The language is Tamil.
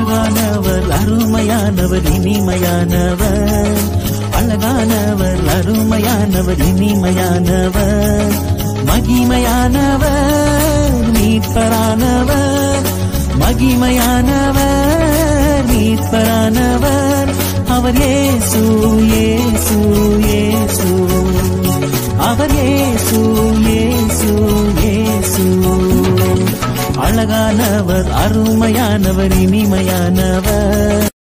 அழகானவர் அருமையானவர் இனிமையானவர், அழகானவர் அருமையானவர் இனிமையானவர், மகிமையானவர் மீட்பரானவர், மகிமையானவர் மீட்பரானவர். அவர் இயேசு இயேசு இயேசு, அவர் இயேசு இயேசு இயேசு. அழகானவர் அருமையானவர் இனிமையானவர்.